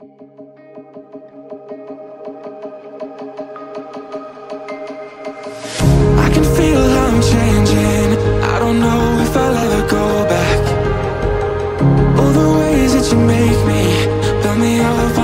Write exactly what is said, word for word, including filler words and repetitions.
I can feel I'm changing. I don't know if I'll ever go back. All the ways that you make me, build me up